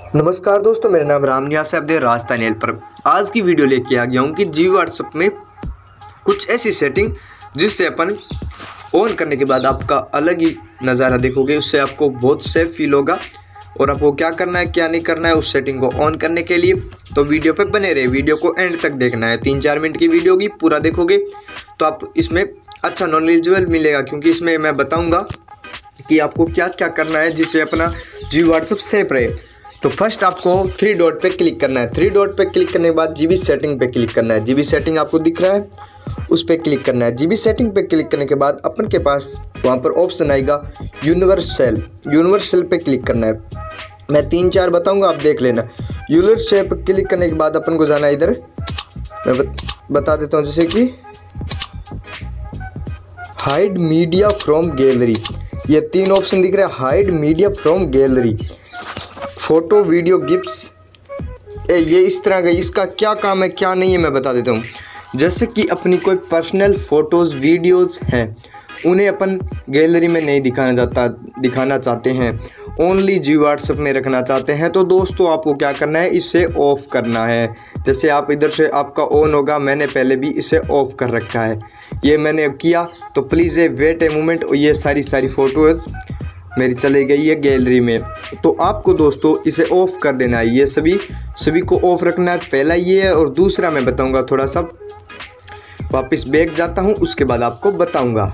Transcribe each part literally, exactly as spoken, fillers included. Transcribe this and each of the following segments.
नमस्कार दोस्तों, मेरा नाम रामनिया से अपने राजस्थान पर आज की वीडियो लेके आ गया हूँ कि जी व्हाट्सएप में कुछ ऐसी सेटिंग जिससे अपन ऑन करने के बाद आपका अलग ही नज़ारा देखोगे। उससे आपको बहुत सेफ फील होगा और आपको क्या करना है क्या नहीं करना है उस सेटिंग को ऑन करने के लिए। तो वीडियो पे बने रहे, वीडियो को एंड तक देखना है। तीन चार मिनट की वीडियो होगी, पूरा देखोगे तो आप इसमें अच्छा नॉलेजेबल मिलेगा, क्योंकि इसमें मैं बताऊँगा कि आपको क्या क्या करना है जिससे अपना जी व्हाट्सएप सेफ रहे। तो फर्स्ट आपको थ्री डॉट पे क्लिक करना है। थ्री डॉट पे क्लिक करने के बाद जीबी सेटिंग पे क्लिक करना है। जीबी सेटिंग आपको दिख रहा है, उस पर क्लिक करना है। जीबी सेटिंग पे क्लिक करने के बाद अपन के पास वहाँ पर ऑप्शन आएगा यूनिवर्सल। यूनिवर्सल पे क्लिक करना है। मैं तीन चार बताऊंगा, आप देख लेना। यूनिवर्सल पे क्लिक करने के बाद अपन को जाना है इधर, मैं बता देता हूँ, जैसे कि हाइड मीडिया फ्रॉम गैलरी, ये तीन ऑप्शन दिख रहे हैं। Hide media from gallery, photo, video, gifts, ये इस तरह का। इसका क्या काम है क्या नहीं है मैं बता देता हूँ। जैसे कि अपनी कोई पर्सनल फ़ोटोज़ वीडियोज़ हैं, उन्हें अपन गैलरी में नहीं दिखाना चाहता दिखाना चाहते हैं, ओनली जी व्हाट्सएप में रखना चाहते हैं, तो दोस्तों आपको क्या करना है, इसे ऑफ़ करना है। जैसे आप इधर से आपका ऑन होगा, मैंने पहले भी इसे ऑफ़ कर रखा है, ये मैंने अब किया। तो प्लीज़ ये वेट ए मोमेंट, ये सारी सारी फ़ोटोज़ मेरी चली गई है गैलरी में। तो आपको दोस्तों इसे ऑफ़ कर देना है, ये सभी सभी को ऑफ़ रखना है। पहला ये है, और दूसरा मैं बताऊंगा, थोड़ा सा वापस बैक जाता हूं, उसके बाद आपको बताऊंगा।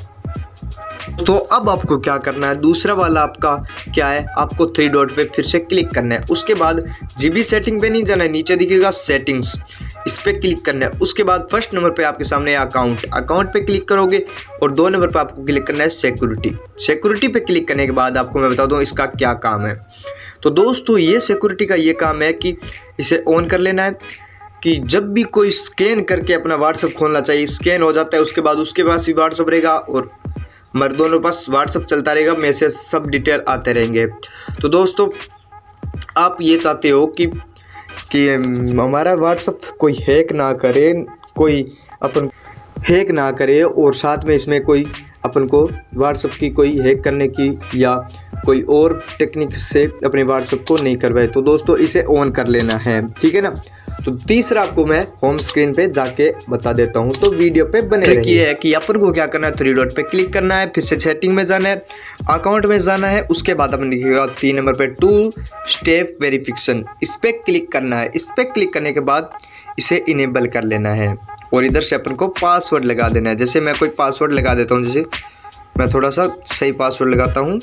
तो अब आपको क्या करना है, दूसरा वाला आपका क्या है, आपको थ्री डॉट पे फिर से क्लिक करना है। उसके बाद जीबी सेटिंग पे नहीं जाना है, नीचे दिखेगा सेटिंग्स, इस पर क्लिक करना है। उसके बाद फर्स्ट नंबर पे आपके सामने अकाउंट अकाउंट पे क्लिक करोगे, और दो नंबर पे आपको क्लिक करना है सिक्योरिटी। सिक्योरिटी पे क्लिक करने के बाद आपको मैं बता दूँ इसका क्या काम है। तो दोस्तों ये सिक्योरिटी का ये काम है कि इसे ऑन कर लेना है कि जब भी कोई स्कैन करके अपना व्हाट्सअप खोलना चाहिए, स्कैन हो जाता है, उसके बाद उसके पास भी व्हाट्सअप रहेगा और हमारे दोनों पास व्हाट्सअप चलता रहेगा, मैसेज सब डिटेल आते रहेंगे। तो दोस्तों आप ये चाहते हो कि कि हमारा व्हाट्सअप कोई हैक ना करे, कोई अपन हैक ना करे, और साथ में इसमें कोई अपन को व्हाट्सअप की कोई हैक करने की या कोई और टेक्निक से अपने व्हाट्सअप को नहीं करवाए, तो दोस्तों इसे ऑन कर लेना है, ठीक है ना। तो तीसरा आपको मैं होम स्क्रीन पे जाके बता देता हूँ, तो वीडियो पे बने रहिए। ये है कि अपन को क्या करना है, थ्री डॉट पे क्लिक करना है, फिर से सेटिंग में जाना है, अकाउंट में जाना है। उसके बाद अपन लिखिएगा तीन नंबर पे टू स्टेप वेरिफिकेशन, इस पर क्लिक करना है। इस पर क्लिक करने के बाद इसे इनेबल कर लेना है, और इधर से अपन को पासवर्ड लगा देना है। जैसे मैं कोई पासवर्ड लगा देता हूँ, जैसे मैं थोड़ा सा सही पासवर्ड लगाता हूँ।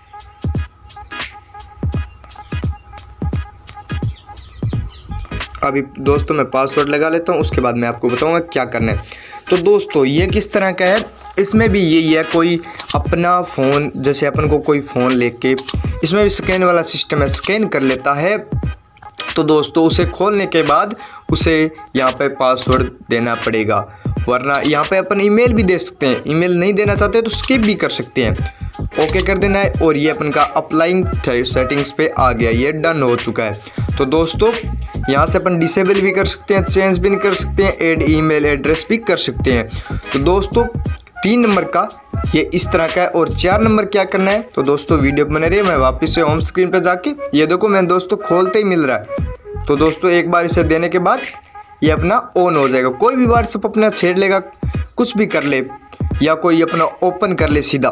अभी दोस्तों मैं पासवर्ड लगा लेता हूँ, उसके बाद मैं आपको बताऊंगा क्या करना है। तो दोस्तों ये किस तरह का है, इसमें भी यही है, कोई अपना फ़ोन, जैसे अपन को कोई फ़ोन लेके इसमें भी स्कैन वाला सिस्टम है, स्कैन कर लेता है। तो दोस्तों उसे खोलने के बाद उसे यहाँ पे पासवर्ड देना पड़ेगा, वरना यहाँ पे अपन ईमेल भी दे सकते हैं। ईमेल नहीं देना चाहते तो स्किप भी कर सकते हैं, ओके कर देना है। और ये अपन का अप्लाइंग सेटिंग्स पे आ गया, ये डन हो चुका है। तो दोस्तों यहाँ से अपन डिसेबल भी कर सकते हैं, चेंज भी नहीं कर सकते हैं, ऐड ईमेल एड्रेस भी कर सकते हैं। तो दोस्तों तीन नंबर का ये इस तरह का है। और चार नंबर क्या करना है, तो दोस्तों वीडियो बने रही है। मैं वापस से होम स्क्रीन पे जाके ये देखो, मैं दोस्तों खोलते ही मिल रहा है। तो दोस्तों एक बार इसे देने के बाद ये अपना ऑन हो जाएगा। कोई भी व्हाट्सएप अपना छेड़ लेगा, कुछ भी कर ले, या कोई अपना ओपन कर ले, सीधा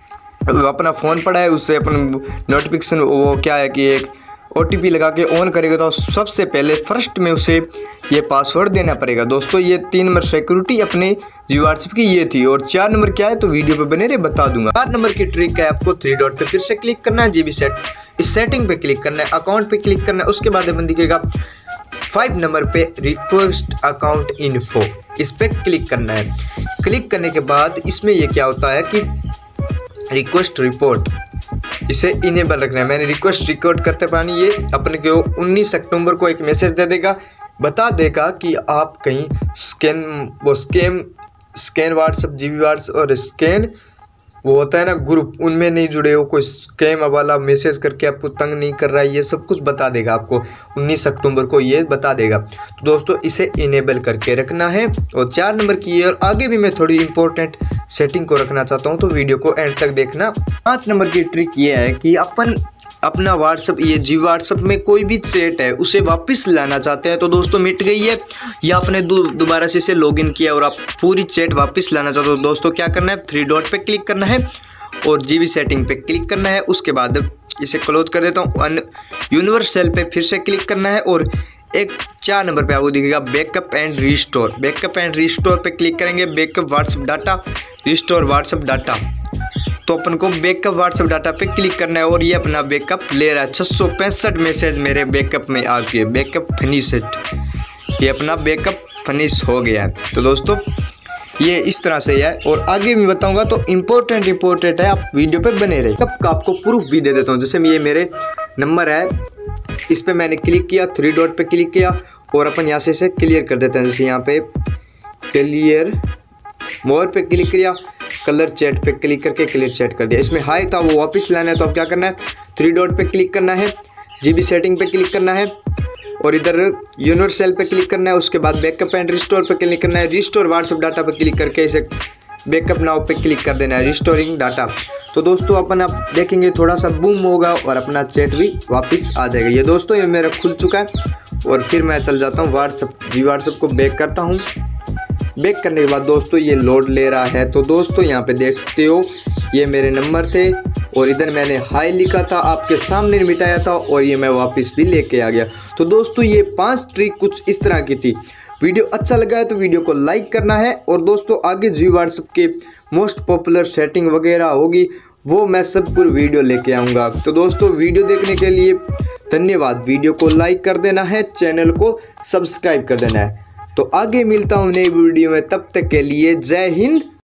अपना फ़ोन पड़ा है उससे अपन नोटिफिकेशन, वो क्या है कि एक ओ टी पी लगा के ऑन करेगा, तो सबसे पहले फर्स्ट में उसे ये पासवर्ड देना पड़ेगा। दोस्तों ये तीन नंबर सिक्योरिटी अपने जी व्हाट्सएप की ये थी। और चार नंबर क्या है, तो वीडियो पे बने रहे बता दूंगा। चार नंबर की ट्रिक है, आपको थ्री डॉट पे फिर से क्लिक करना है, जीबी सेट इस सेटिंग पे क्लिक करना है, अकाउंट पे क्लिक करना है। उसके बाद अपन दिखेगा फाइव नंबर पे रिक्वेस्ट अकाउंट इन्फो, इस पर क्लिक करना है। क्लिक करने के बाद इसमें ये क्या होता है कि रिक्वेस्ट रिपोर्ट, इसे इनेबल रखना है। मैंने रिक्वेस्ट रिकॉर्ड करते पानी ये अपने को उन्नीस अक्टूबर को एक मैसेज दे देगा, बता देगा कि आप कहीं स्कैन वो scam scan WhatsApp GB WhatsApp और स्कैन वो होता है ना ग्रुप, उनमें नहीं जुड़े हो, कोई स्कैम वाला मैसेज करके आपको तंग नहीं कर रहा है, ये सब कुछ बता देगा आपको उन्नीस अक्टूबर को, ये बता देगा। तो दोस्तों इसे इनेबल करके रखना है। और चार नंबर की है, और आगे भी मैं थोड़ी इंपॉर्टेंट सेटिंग को रखना चाहता हूँ, तो वीडियो को एंड तक देखना। पाँच नंबर की ट्रिक ये है कि अपन अपना व्हाट्सअप, ये जी व्हाट्सअप में कोई भी चैट है उसे वापस लाना चाहते हैं तो दोस्तों मिट गई है, या आपने दोबारा से इसे लॉगिन किया और आप पूरी चैट वापस लाना चाहते हो तो दोस्तों क्या करना है, थ्री डॉट पे क्लिक करना है और जीबी सेटिंग पे क्लिक करना है। उसके बाद इसे क्लोज कर देता हूँ। अन यूनिवर्सल पे फिर से क्लिक करना है और एक चार नंबर पे आपको दिखेगा backup and restore. Backup and restore पे क्लिक करेंगे, backup WhatsApp data, restore WhatsApp data. तो अपन को बैकअप व्हाट्सअप डाटा पे क्लिक करना है और ये अपना बैकअप ले रहा है। छः सौ पैंसठ मैसेज मेरे बैकअप में आ गए, बैकअप फिनिश्ड, ये अपना बैकअप फिनिश हो गया है। तो दोस्तों ये इस तरह से है और आगे भी बताऊंगा तो इम्पोर्टेंट इम्पोर्टेंट है, आप वीडियो पे बने रहे। कब का आपको प्रूफ भी दे देता हूँ। जैसे ये मेरे नंबर है, इस पे मैंने क्लिक किया, थ्री डॉट पे क्लिक किया और अपन यहाँ से इसे क्लियर कर देते हैं। जैसे यहाँ पे क्लियर मोर पे क्लिक किया, कलर चैट पे क्लिक करके क्लियर चैट कर दिया। इसमें हाई था वो वापस लाना है तो अब क्या करना है, थ्री डॉट पे क्लिक करना है, जीबी सेटिंग पे क्लिक करना है और इधर यूनिवर्सल पे क्लिक करना है। उसके बाद बैकअप एंड रिस्टोर पे क्लिक करना है, रिस्टोर व्हाट्सएप डाटा पे क्लिक करके इसे बैकअप नाउ पे क्लिक कर देना है, रिस्टोरिंग डाटा। तो दोस्तों अपन अब देखेंगे थोड़ा सा बूम होगा और अपना चैट भी वापस आ जाएगा। ये दोस्तों ये मेरा खुल चुका है और फिर मैं चल जाता हूँ व्हाट्सएप, जी व्हाट्सएप को बैक करता हूँ। बैक करने के बाद दोस्तों ये लोड ले रहा है। तो दोस्तों यहाँ पे देख सकते हो ये मेरे नंबर थे और इधर मैंने हाई लिखा था, आपके सामने मिटाया था और ये मैं वापस भी लेके आ गया। तो दोस्तों ये पांच ट्रिक कुछ इस तरह की थी। वीडियो अच्छा लगा है तो वीडियो को लाइक करना है और दोस्तों आगे जी व्हाट्सएप के मोस्ट पॉपुलर सेटिंग वगैरह होगी वो मैं सब पूरी वीडियो लेके आऊँगा। तो दोस्तों वीडियो देखने के लिए धन्यवाद। वीडियो को लाइक कर देना है, चैनल को सब्सक्राइब कर देना है। तो आगे मिलता हूँ नई वीडियो में, तब तक के लिए जय हिंद,